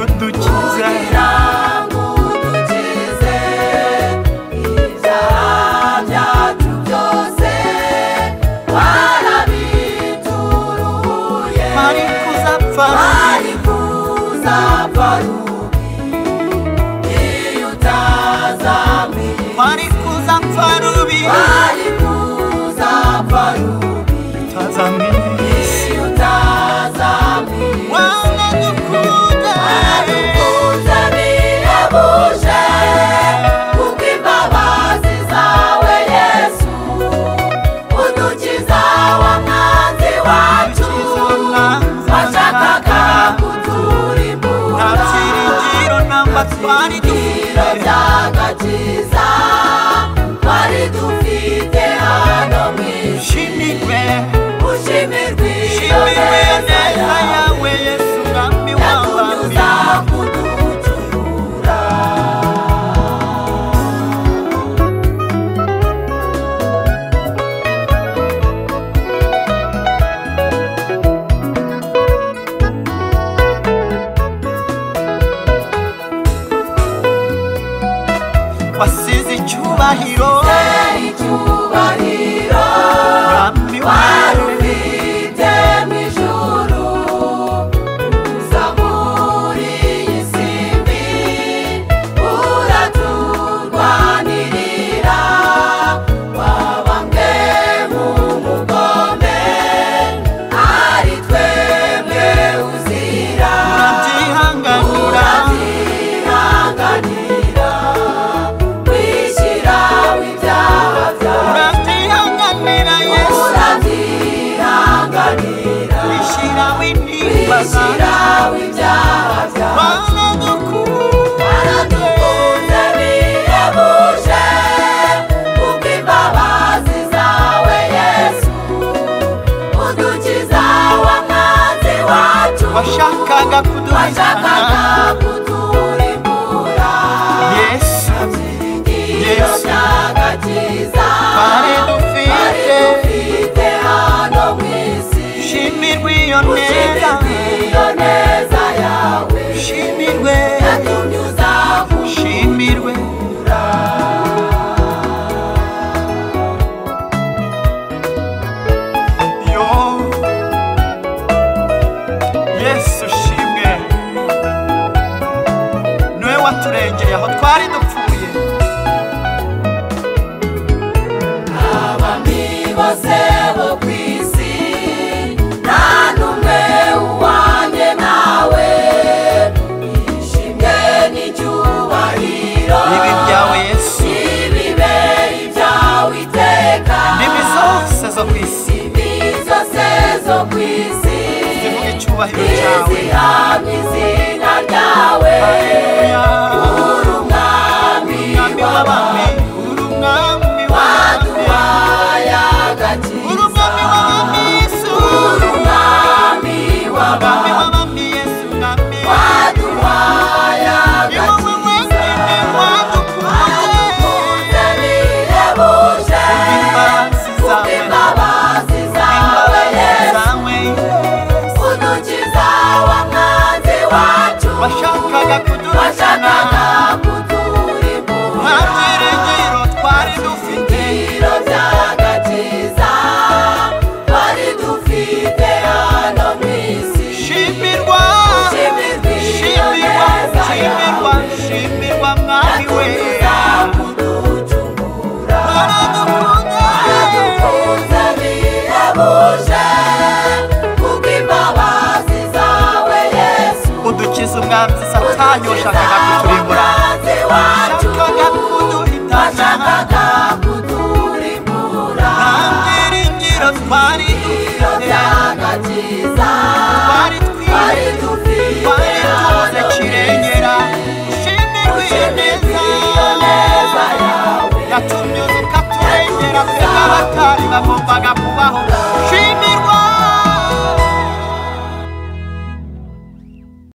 kugira ngo udukize ibyaha byacu byose warabituruye ari kuzapfa rubi iyo utazamwiye ari kuzapfa rubi utazamwiye iyo utazamwiye wanadukunda bihebuje kuko imbabazi zawe Yesu udukiza wa mwanzi wacu washakaga kuturimbura ntabyiringiro namba twari ibiro by'agakiza twari dufite hano mu isi ushimirwe iyo neza yawe Yesu mwami yatunyuza kuducungura wasize icyubahiro mwami warufite mu ijuru uza muri iyi si mbi uraturwanirira wabambwe mu mugome ari twebwe uzira urabyihanganira wishyira w'ibyaha byawe urabyihanganira Yesu urabyihanganira wishyira w'intimba wishyira w'ibyaha byawe wanadukunda waradukunze bihebuje kuko imbabazi zawe Yesu udukiza wa mwanzi wacu washakaga kudurikana kuturimbura Yesu ibyiringiro by'agakiza twari dufite hano mu isi shimirwe iyo neza iyo neza yawe shimirwe yatumye uza shimirwe yo Yesu shimwe niwe waturengeye aho twari dupfuye abami bose bo ku isi nta n'umwe uhwanye nawe ishimwe n'icyubahiro ibi byawe Yesu ibibe ibyawe iteka indimi zose zo ku isi zivuga icyubahiro cyawe zihamya izina ryawe uri umwami w'abami uri umwami waduhaye agakiza uri umwami w'abami Yesu uri umwami w'abami w'abami Yesu mwami waduhaye agakiza wadukunze bihebuje kuko imbabazi zawe Yesu udukiza wa mwanzi wacu washakaga kudurikana kuturimbura ntabyiringiro twari dufite ibiro by'agakiza twari dufite hano mu isi shimirwa shimirwa mwami we kuducungura waradukunze bihebuje kuko imbabazi zawe Yesu udukiza umwanzi satani washakaga kuturimbura washakaga kuduhitana kuturimbura ntabyiringiro twari dufite twari tubuze kirengera shimirwe iyo neza yatumye